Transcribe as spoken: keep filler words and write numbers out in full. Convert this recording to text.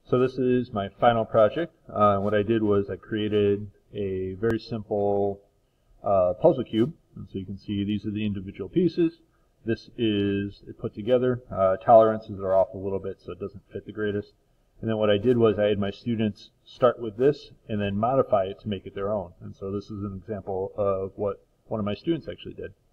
So this is my final project. Uh, what I did was I created a very simple uh, puzzle cube. And so you can see these are the individual pieces. This is it put together. Uh, tolerances are off a little bit, so it doesn't fit the greatest. And then what I did was I had my students start with this and then modify it to make it their own. And so this is an example of what one of my students actually did.